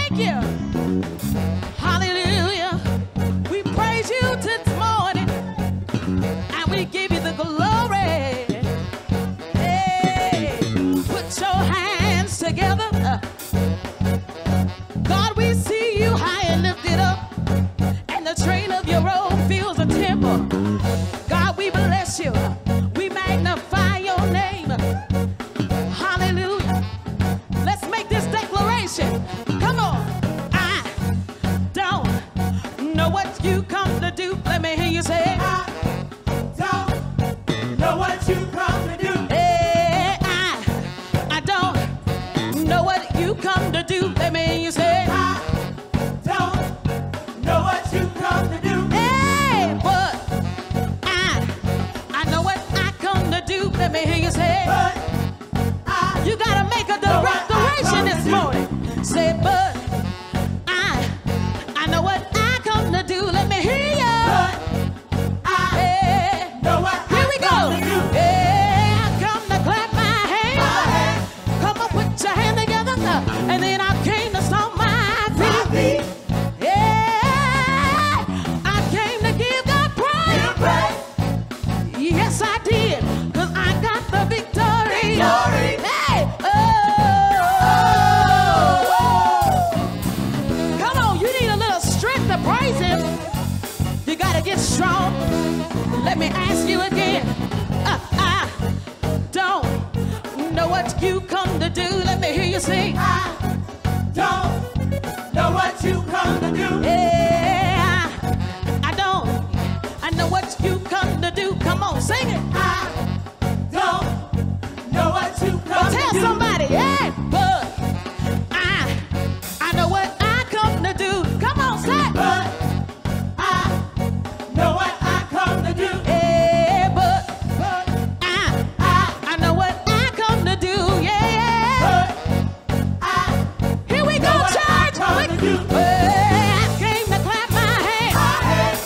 thank you. Hallelujah. We praise you this morning, and we give you the glory. Hey, put your hands together. God, we see you high and lifted up, and the train of your robe fills the temple. God, we bless you. We magnify your name. Hallelujah. Let's make this declaration. Come on. I don't know what you come to do. Let me hear you say it. I don't know what you come to do. Hey, I don't know what you come to do. Let me hear you say it. I don't know what you come to do. Hey, but I know what I come to do. Let me hear you say it. But You gotta make a declaration this morning. Say, but I know what I come to do. Let me hear you. Hey, know what here we go. come to do. Hey, I come to clap my hands. Come on, put your hand together, and then I came to stomp my feet. Yeah, I came to give God praise. Yes, I did, 'cause I got the victory. Victory. Hey, oh. Come on, you need a little strength to praise him. You gotta get strong. Let me ask you again. I don't know what you come to do. Let me hear you sing. I don't know what you come to do. Yeah, I don't. I know what you come to do. Come on, sing it. I don't know what you come Well, to tell do. somebody, hey, but I know what I come to do. Come on, say it. But I know what I come to do. Yeah, but But I know what I come to do. Yeah. but I Here we go, know what I church. come to do. Well, I came to clap my hands.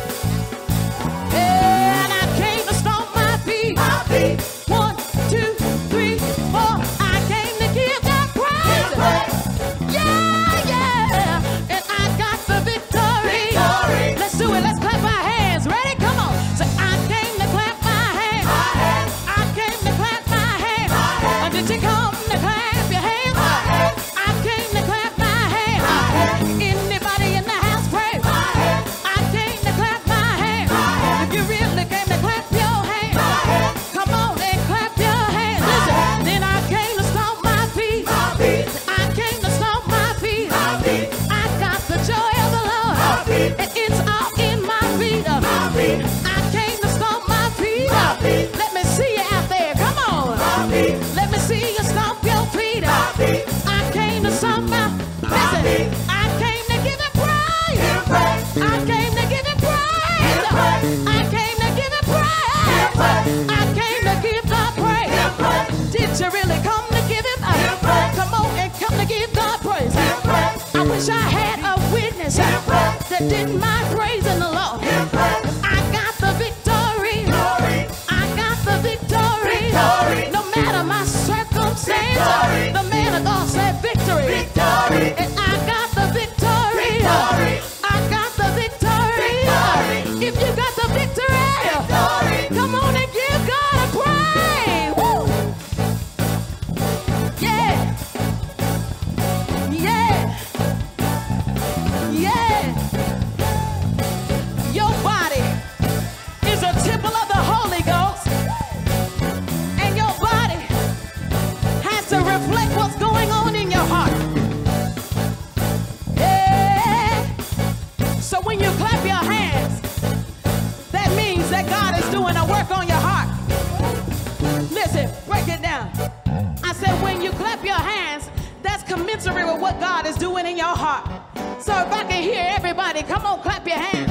And I came to stomp my feet. My feet. 1, 2, 3, 4. I came to give God praise. Yeah, yeah. And I got the victory. Victory. Let's do it. Let's clap our hands. Ready? Come on. So I came to clap my hands. I came to clap my hands. Did you come to clap your hands? I came to clap my hands. Anybody in the house pray? I came to clap my hands. If you really came to clap your hands, come on and clap your hands. Listen, then I came to stomp my feet. I came to stomp my feet. I got the joy of the Lord, and it's all in my feet. I came to stomp my feet. Let me see you out there. Come on. Let me see you stomp your feet. I came to stomp my. Listen, I came to give him praise. I came to give him praise. I came to give him praise. I came to give God praise. Did you really come to give him? Come on and come to give God praise. I wish I had a witness that didn't mind praising the Lord. I got the victory. I got the victory. No matter my circumstance, the man of God said victory. And I got the victory. I got the victory. If you got the victory, come on and give God a praise. Woo! Yeah. Yeah. Yeah. Your body is a temple of the Holy Ghost, and your body has to reflect what's going on in your heart. Yeah. So when you clap your hands, that means that God is doing a work on your heart. Listen, break it down. I said when you clap your hands, that's commensurate with what God is doing in your heart. So if I can hear everybody, come on, clap your hands.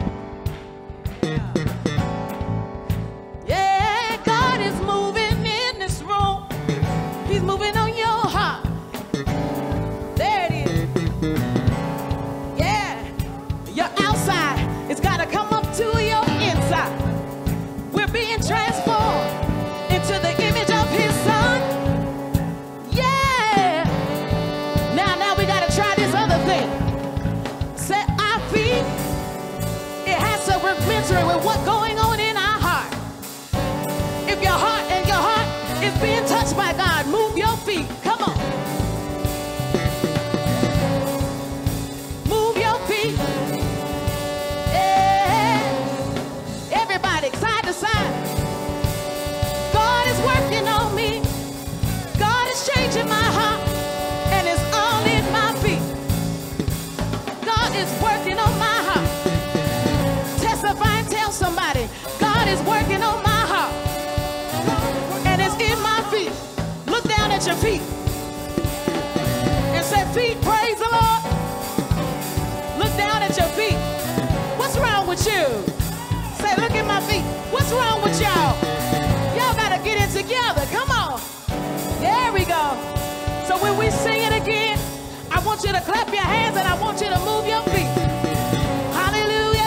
Yeah, God is moving in this room. He's moving on your heart. There it is. Yeah, your outside, it's got to come up to your inside. We're being transformed into the image of his son. Yeah. Now we got to try this other what's going on in our heart. If your heart is being touched by God, move your feet. Come on. Move your feet. Yeah. Everybody, side to side. God is working on me. God is changing my heart. And it's all in my feet. God is working on my heart. Testify and tell somebody, God is working on my heart. And it's in my feet. Look down at your feet. And say, feet, praise the Lord. Look down at your feet. What's wrong with you? Say, look at my feet. What's wrong with y'all? Y'all gotta get it together. Come on. There we go. So when we sing it again, I want you to clap your hands and I want you to move your feet. Hallelujah.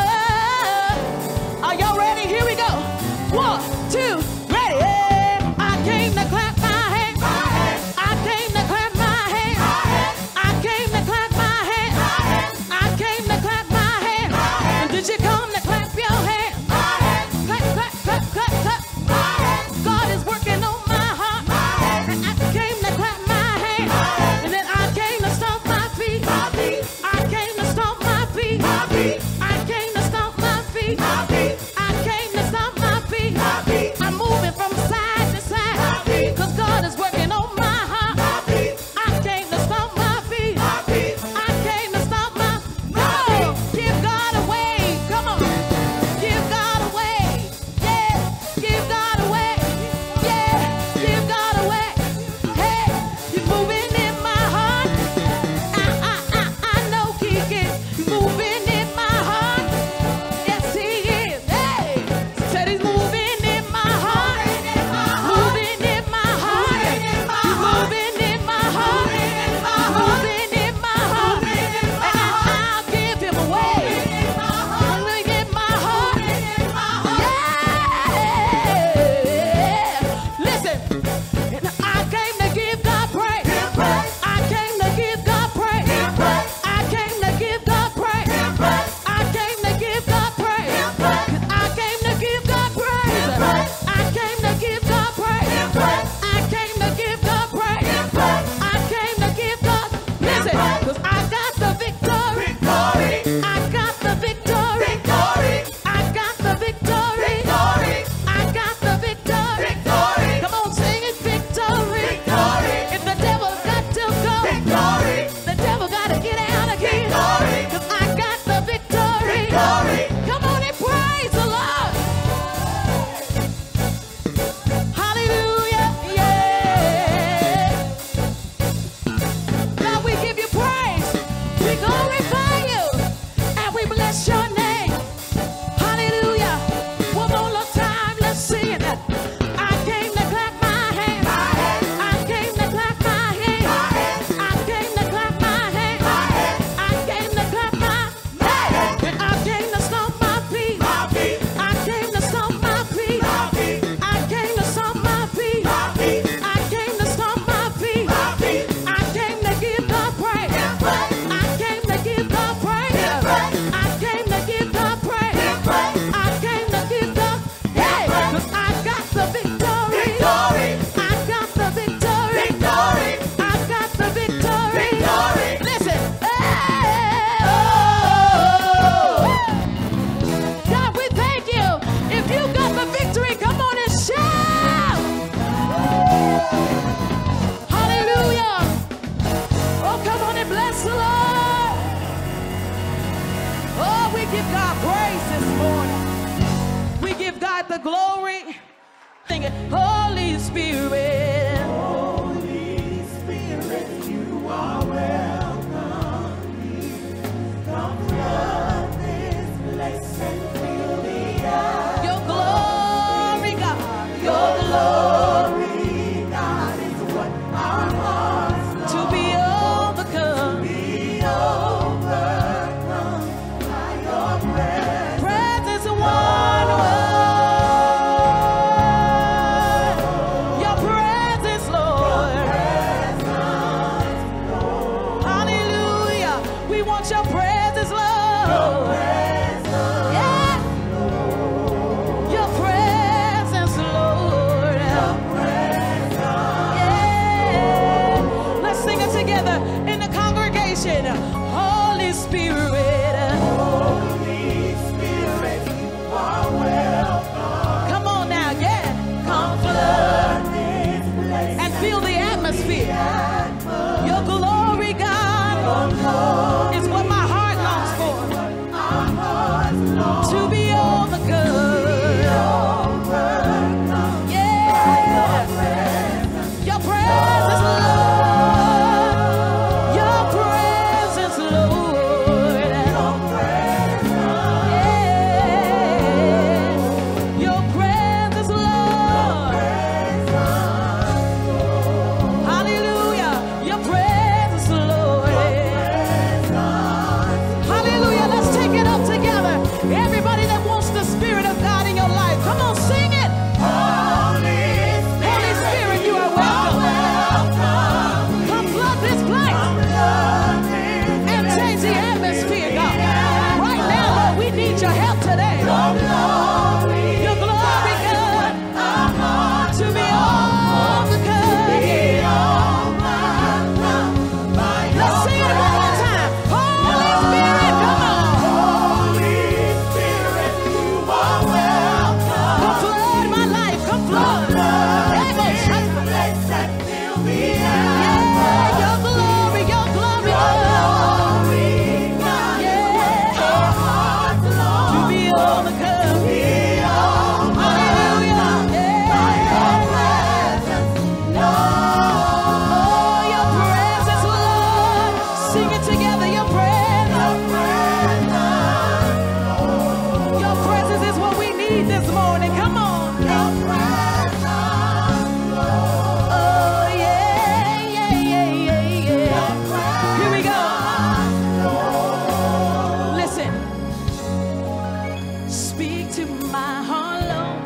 Are y'all ready? Here we go. 1, 2, ready. I came to clap my hands. I came to clap my hands. I came to clap my hands. I came to clap my hands. And did you come to clap your hands? Clap, clap, clap, clap, clap. God is working on my heart. And I came to clap my hands. And then I came to stomp my feet. I came to stomp my feet. I came to stomp my feet. I came to stomp my feet. I'm moving from side to side. Cause God is working on my heart. I came to stomp my feet. I came to stomp my no. Give God a wave. Come on. Give God a wave. Yeah. Give God a wave. Yeah. Give God a wave. Hey. You're moving in my heart. I know He is. You're moving in my heart. Yes, He is. Hey. Said He's moving in my heart. Moving in my heart. He's moving in my heart. Moving in my heart. And I'll give Him a wave. Moving in my heart. Yeah. Listen. And I came to give God praise. I came to give God praise. I came to give God praise. I came to give God praise. I came to give God praise. I came to give God praise. I came to give God praise. I came to give God. Listen, cause I got the victory. I got the victory. I got the victory. I got the victory. Come on, sing it, victory. If the devil's got to go, the devil gotta get out of here. Cause I got the victory. Come on and praise the Lord. Hallelujah. Yeah. God, we give you praise. We glorify you. And we bless your name. Hallelujah. One more little time, let's sing it. I came to clap my hands. I came to clap my hands. I came to clap my hands. I came to clap my hands. And I came to stomp my feet. I came to stomp my feet. I came to stomp my feet. I came to stomp my feet. I came to give God praise. I came to give God praise. I came to give God praise. I came to give God. Hey, 'cause I got the victory. I got the victory. I got the victory. Listen. Hey, oh. God, we thank you. If you got the victory, come on and shout. Hallelujah. Oh, come on and bless the Lord. Oh, we give God praise this morning. We give God the glory. Sing it. Holy Spirit. You are welcome here. Come flood this place and fill the earth. Your glory, God. Your Glory, God, is what our hearts long to be overcome. to be overcome by your presence. Presence of one word. Your presence. together in the congregation. Holy Spirit. Holy Spirit, you are welcome. Come on now, yeah. Come Flood this place. and feel the atmosphere. Your glory, God, is what my heart longs for. Our hearts long To be overcome. overcome. Yeah. Your presence, Lord. Your presence, Lord. Yeah. Your presence, Lord. Hallelujah. Your presence, Lord. Hallelujah. Let's take it up together. Everybody that wants the Spirit of God in your life, come on, sing it. Holy Spirit, you are welcome. Come flood this place and change the atmosphere, God. Right now, Lord, we need your help today. Your glory, God, to be overcome. Let's sing it one more time. Holy Spirit, come on. Come flood my life. Come flood. Yeah, your glory, Lord. Yeah, to be overcome. Hallelujah. Yeah. Oh, your presence, Lord. Sing it together. Your presence is what we need this morning. Come on. Oh, yeah. Here we go. Listen. Speak to my heart, Lord.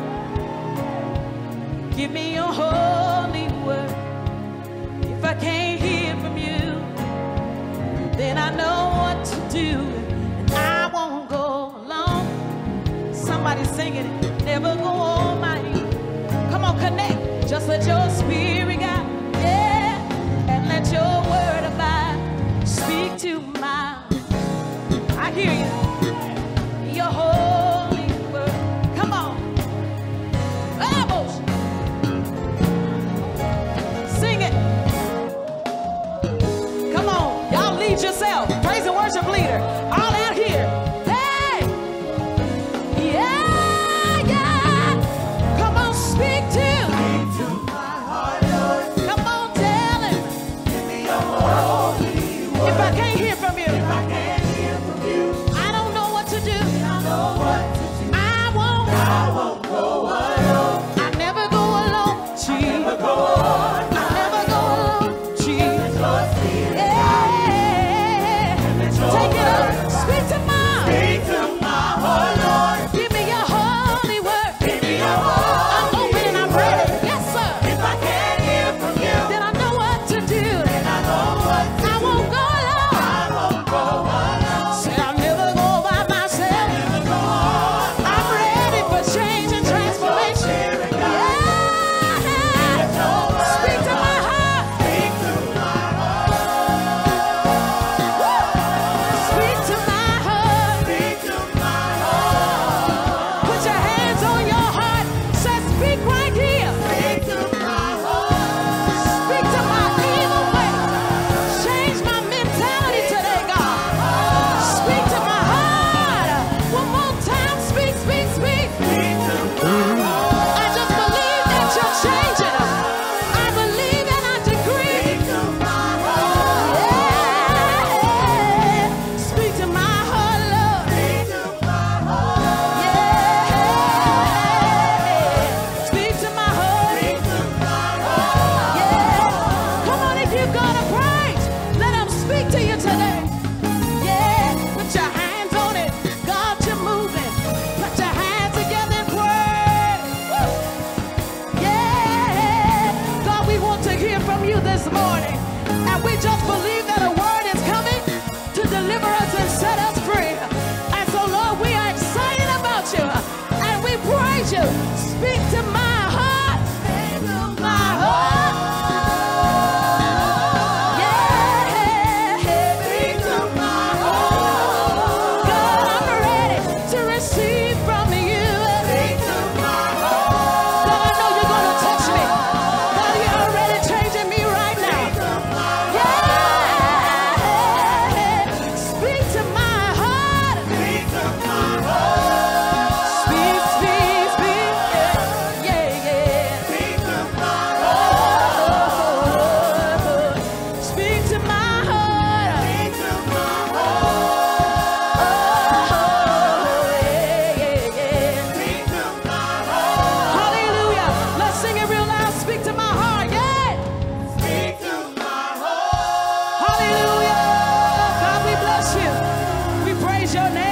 Give me your holy word. If I can't hear from you, then I know what to do. And I won't go alone. Somebody singing it. Never go on my own. Come on, connect. Just let your spirit guide. Yeah. And let your word abide. Speak to my. I hear you. Your holy word. Come on. Vamos. Sing it. Come on. Y'all lead yourself. Praise and worship leader. All out here. Hey. Yeah. Come on, speak to. Come on, tell him. If I can't hear from you, I don't know what to do. I won't go alone. I never go alone, Jesus. I never go alone, Jesus. Yeah. Take it up. Speak to my. Give me your holy word. I'm open and I'm ready. Yes, sir. Then I know what to do. I won't go alone. your name.